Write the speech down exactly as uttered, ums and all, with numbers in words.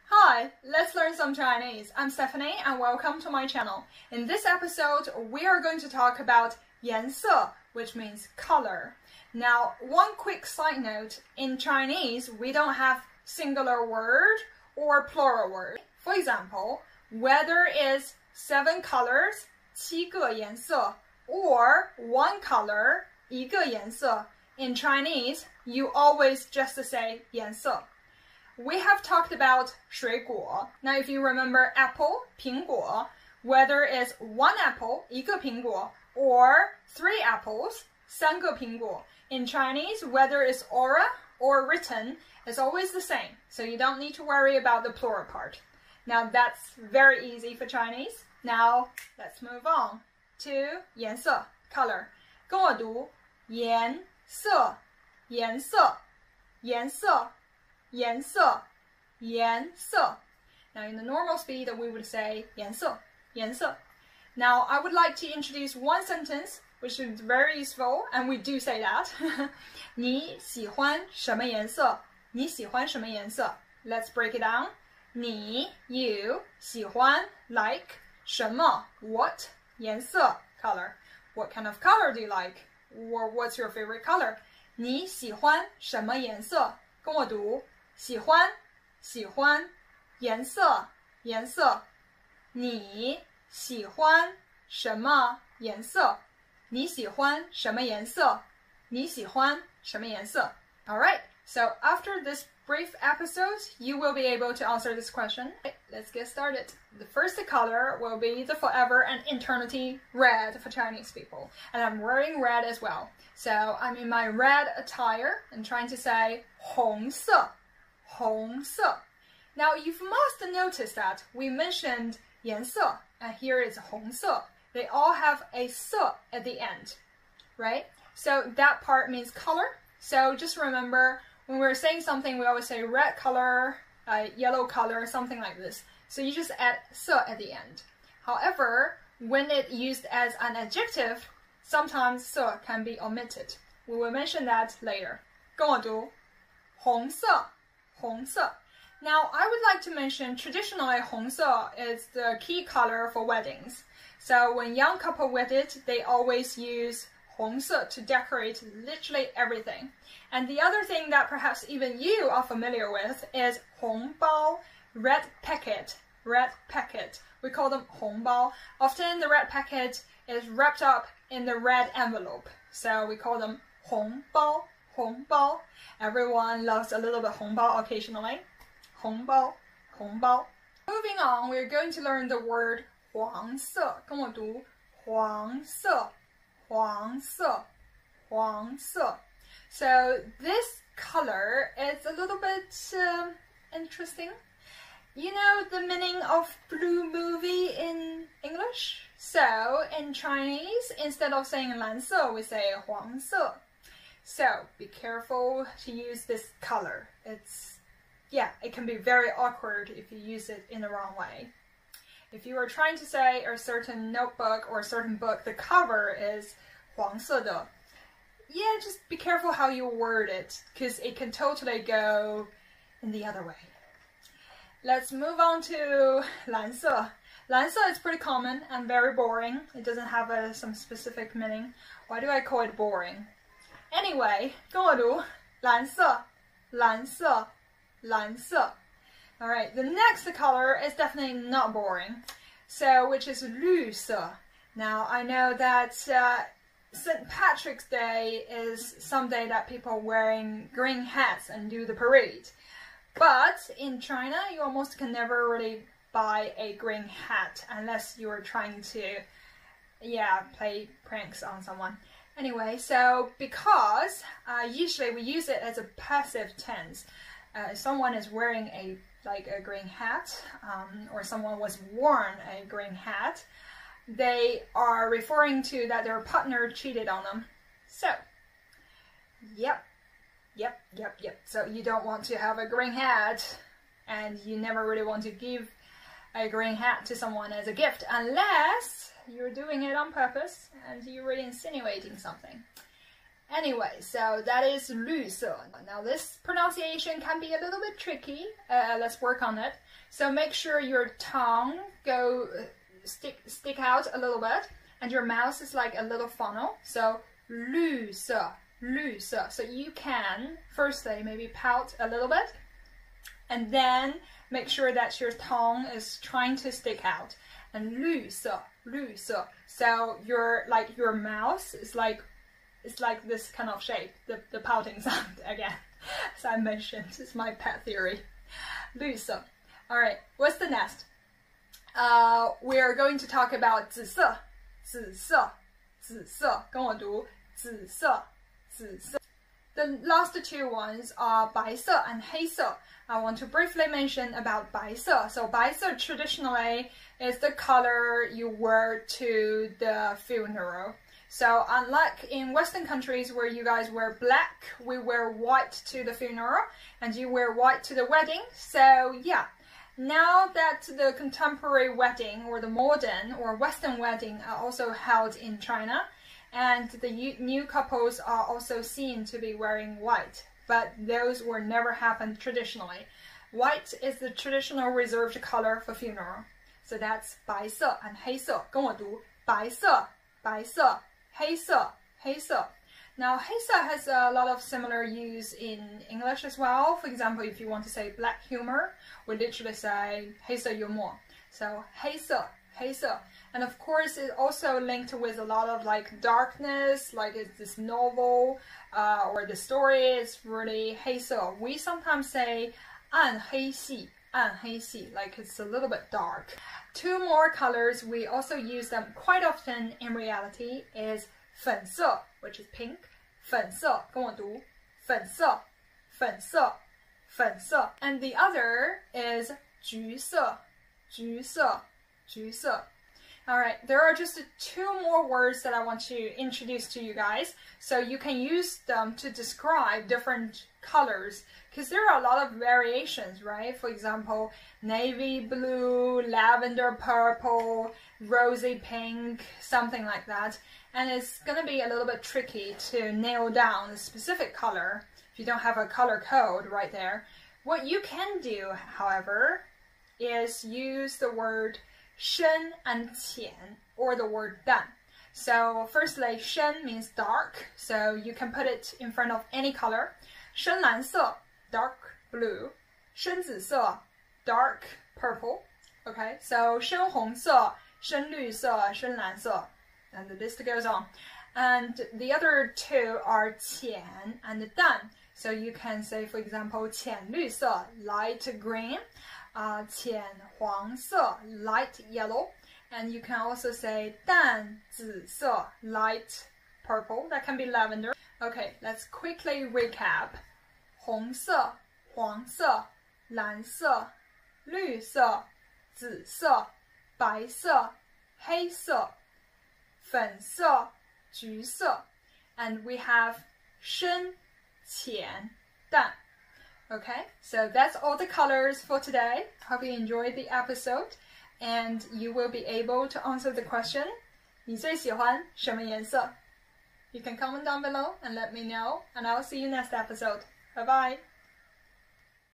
Hi, let's learn some Chinese. I'm Stephanie and welcome to my channel. In this episode, we are going to talk about 颜色, which means color. Now, one quick side note, in Chinese, we don't have singular word or plural word. For example, weather is seven colors, 七个颜色, or one color, 一个颜色. In Chinese, you always just say 颜色. We have talked about 水果. Now, if you remember apple, 苹果, whether it's one apple, 一个苹果, or three apples, 三个苹果. In Chinese, whether it's oral or written, it's always the same. So you don't need to worry about the plural part. Now, that's very easy for Chinese. Now, let's move on to 颜色, color. 跟我读颜色, 颜色, 颜色. 颜色, 颜色. Now, in the normal speed, we would say 颜色, 颜色. Now, I would like to introduce one sentence, which is very useful, and we do say that. 你喜欢什么颜色? 你喜欢什么颜色? Let's break it down. 你, you, 喜欢, like, 什么, what, 颜色, color. What kind of color do you like? Or what's your favorite color? 你喜欢什么颜色? 跟我读喜欢喜欢颜色颜色你喜欢什么颜色你喜欢什么颜色你喜欢什么颜色 Alright, so after this brief episode, you will be able to answer this question. Okay, let's get started. The first color will be the forever and eternity red for Chinese people. And I'm wearing red as well. So I'm in my red attire and trying to say 红色红色 Now, you must notice that we mentioned 颜色, and here is 红色. They all have a 色 at the end, right? So that part means color. So just remember, when we're saying something, we always say red color, uh, yellow color, something like this. So you just add 色 at the end. However, when it's used as an adjective, sometimes 色 can be omitted. We will mention that later. 跟我读红色红色 Now, I would like to mention traditionally 红色 is the key color for weddings. So when young couple wedded, they always use 红色 to decorate literally everything. And the other thing that perhaps even you are familiar with is 红包, red packet, red packet. We call them 红包. Often the red packet is wrapped up in the red envelope. So we call them 红包 红包 Everyone loves a little bit 红包 occasionally. 红包红包 Moving on, we're going to learn the word 黄色跟我读黄色黄色黄色 So this color is a little bit um, interesting. You know the meaning of blue movie in English? So in Chinese, instead of saying 蓝色, we say 黄色 So be careful to use this color. It's, yeah, it can be very awkward if you use it in the wrong way. If you are trying to say a certain notebook or a certain book, the cover is 黄色的, yeah, just be careful how you word it, because it can totally go in the other way. Let's move on to 蓝色. 蓝色 is pretty common and very boring. It doesn't have a, some specific meaning. Why do I call it boring? Anyway, 跟我读蓝色蓝色蓝色 Alright, the next color is definitely not boring. So, which is 绿色. Now, I know that uh, Saint Patrick's Day is some day that people wearing green hats and do the parade. But in China, you almost can never really buy a green hat unless you're trying to, yeah, play pranks on someone. Anyway, so because uh, usually we use it as a passive tense. Uh, if someone is wearing a like a green hat, um, or someone was worn a green hat, they are referring to that their partner cheated on them. So, yep, yep, yep, yep. So you don't want to have a green hat, and you never really want to give a green hat to someone as a gift, unless you're doing it on purpose and you're really insinuating something. Anyway, so that is 绿色. Now this pronunciation can be a little bit tricky. Uh, let's work on it. So make sure your tongue go stick stick out a little bit, and your mouth is like a little funnel. So 绿色, 绿色. So you can firstly maybe pout a little bit, and then make sure that your tongue is trying to stick out. And 绿色, 绿色. So your like your mouth is like it's like this kind of shape, the the pouting sound again. As I mentioned, it's my pet theory. 绿色. All right, what's the next? Uh, we are going to talk about 紫色, 紫色, 紫色. 跟我读紫色, 紫色. The last two ones are 白色 and 黑色. I want to briefly mention about 白色. So 白色 traditionally is the color you wear to the funeral. So unlike in Western countries where you guys wear black, we wear white to the funeral, and you wear white to the wedding. So yeah, now that the contemporary wedding or the modern or Western wedding are also held in China, and the new couples are also seen to be wearing white, but those were never happened traditionally. White is the traditional reserved color for funeral. So that's 白色 and 黑色. 跟我读白色, 白色, 黑色, 黑色. Now, 黑色 has a lot of similar use in English as well. For example, if you want to say black humor, we literally say 黑色幽默. So 黑色, 黑色. And of course, it's also linked with a lot of like darkness, like it's this novel, uh, or the story is really 黑色. We sometimes say 暗黑系, 暗黑系, like it's a little bit dark. Two more colors, we also use them quite often in reality, is 粉色, which is pink. 粉色, 跟我读粉色, 粉色, 粉色. And the other is 橘色, 橘色, 橘色. Alright, there are just two more words that I want to introduce to you guys, so you can use them to describe different colors, because there are a lot of variations, right? For example, navy blue, lavender purple, rosy pink, something like that. And it's going to be a little bit tricky to nail down a specific color if you don't have a color code right there. What you can do, however, is use the word 深 and 浅, or the word 淡. So firstly, 深 means dark, so you can put it in front of any color. 深蓝色, dark blue. 深紫色, dark purple. Okay, so 深红色, 深绿色, 深蓝色, and the list goes on. And the other two are 浅 and 淡. So you can say, for example, 浅绿色, light green. Uh, 浅黄色, light yellow, and you can also say 淡紫色, light purple. That can be lavender. Okay, let's quickly recap. 红色, 黄色, 蓝色, 绿色, 紫色, 白色, 黑色, 粉色, 橘色, and we have 深, 浅, 淡. Okay, so that's all the colors for today. Hope you enjoyed the episode, and you will be able to answer the question, 你最喜欢什么颜色? You can comment down below and let me know, and I'll see you next episode. Bye bye!